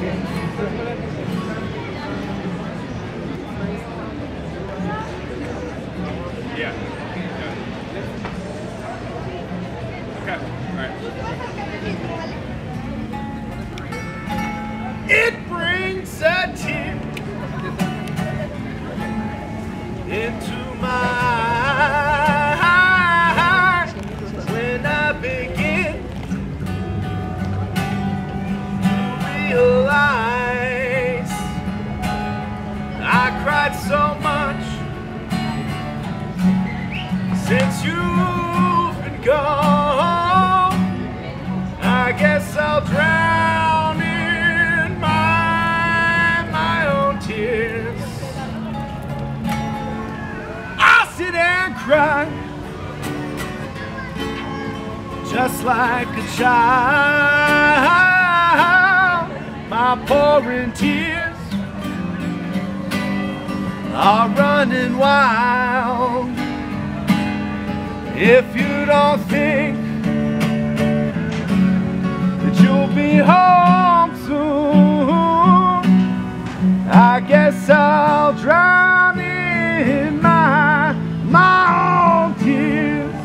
Yeah. Okay. All right. It brings a tear into my eye when I begin to realize I cried so much since you've been gone. I guess I'll drown in my own tears. I'll sit and cry just like a child. My pouring tears are running wild. If you don't think that you'll be home soon, I guess I'll drown in my own tears.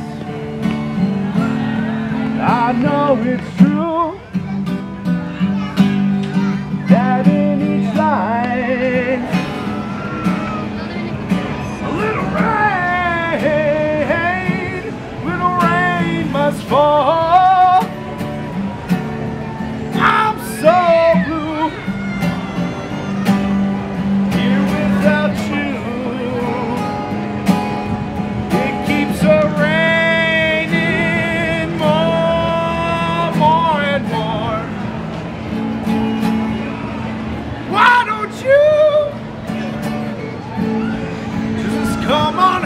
I know it's true that in each line a little rain must fall. I'm so blue here without you. It keeps raining more and more. Why don't you just come on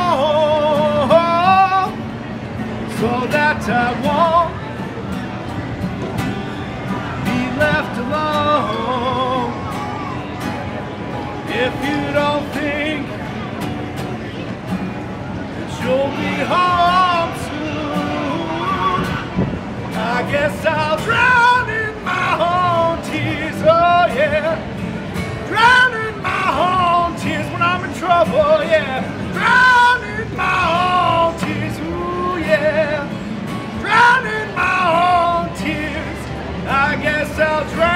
home so that I won't be left alone? If you don't think that you'll be home soon, I guess I'll drown in my own tears. Oh yeah, drown in my own tears when I'm in trouble. Yeah, drown in my own tears. Ooh yeah, drown in my own tears. I guess I'll drown